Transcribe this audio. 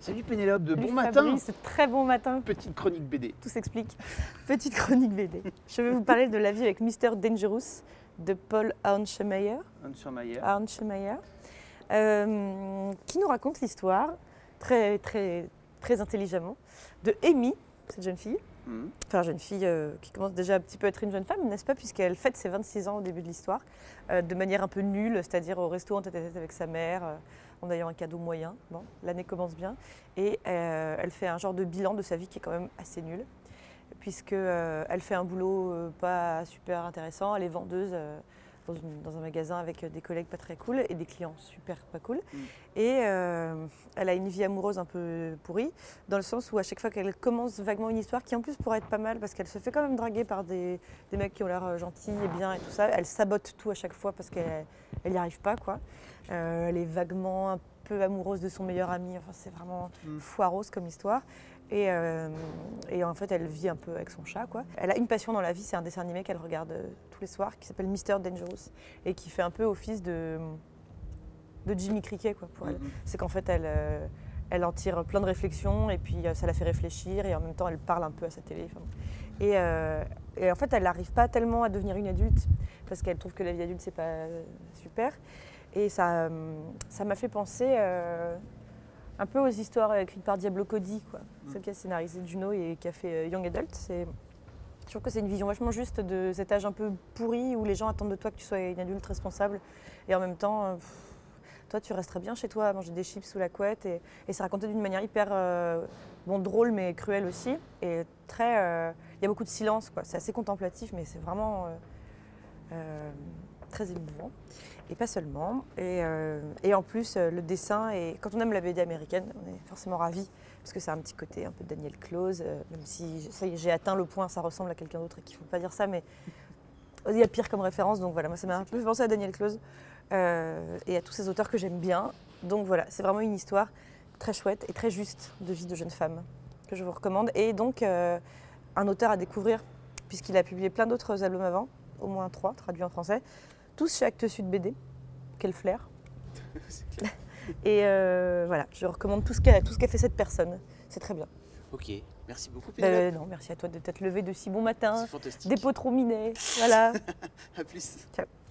Salut Pénélope, de Salut bon matin. Fabrice, très bon matin. Petite chronique BD. Tout s'explique. Petite chronique BD. Je vais vous parler de La vie avec Mr. Dangerous de Paul Auenschemeyer, qui nous raconte l'histoire très intelligemment de Amy, cette jeune fille. Enfin, jeune fille qui commence déjà un petit peu à être une jeune femme, n'est-ce pas, puisqu'elle fête ses 26 ans au début de l'histoire, de manière un peu nulle, c'est-à-dire au resto en tête-à-tête avec sa mère, en ayant un cadeau moyen. Bon, l'année commence bien, et elle fait un genre de bilan de sa vie qui est quand même assez nul, puisque elle fait un boulot pas super intéressant, elle est vendeuse dans un magasin avec des collègues pas très cool et des clients super pas cool. Et elle a une vie amoureuse un peu pourrie, dans le sens où à chaque fois qu'elle commence vaguement une histoire, qui en plus pourrait être pas mal, parce qu'elle se fait quand même draguer par des mecs qui ont l'air gentils et bien et tout ça, elle sabote tout à chaque fois parce qu'elle n'y arrive pas, quoi. Elle est vaguement un peu amoureuse de son meilleur ami, enfin c'est vraiment foireuse comme histoire. Et en fait, elle vit un peu avec son chat, quoi. Elle a une passion dans la vie, c'est un dessin animé qu'elle regarde tous les soirs, qui s'appelle Mr. Dangerous, et qui fait un peu office de Jimmy Cricket, quoi, pour elle. C'est qu'en fait, elle en tire plein de réflexions, et puis ça la fait réfléchir, et en même temps, elle parle un peu à sa télé. Et en fait, elle n'arrive pas tellement à devenir une adulte, parce qu'elle trouve que la vie adulte, c'est pas super. Et ça m'a fait penser un peu aux histoires écrites par Diablo Cody, quoi. Celle qui a scénarisé Juno et qui a fait Young Adult. Je trouve que c'est une vision vachement juste de cet âge un peu pourri où les gens attendent de toi que tu sois une adulte responsable. Et en même temps, toi, tu resterais bien chez toi à manger des chips sous la couette. Et c'est raconté d'une manière hyper drôle mais cruelle aussi. Et il y a beaucoup de silence, quoi. C'est assez contemplatif, mais c'est vraiment très émouvant. Et pas seulement. Et en plus, le dessin, et quand on aime la BD américaine, on est forcément ravis, parce que c'est un petit côté un peu Daniel Close, même si ça y est, j'ai atteint le point, ça ressemble à quelqu'un d'autre et qu'il ne faut pas dire ça, mais il y a pire comme référence, donc voilà, moi ça m'a un peu fait penser à Daniel Close et à tous ces auteurs que j'aime bien. Donc voilà, c'est vraiment une histoire très chouette et très juste de vie de jeune femme que je vous recommande. Et donc, un auteur à découvrir, puisqu'il a publié plein d'autres albums avant, au moins 3 traduits en français, tous chez Actes Sud BD. Quel flair. Et voilà, je recommande tout ce qu'a fait cette personne. C'est très bien. Ok, merci beaucoup Pénélope. Non, merci à toi de t'être levé de si bon matin. C'est fantastique. Des pots trop minés. Voilà. À plus. Ciao.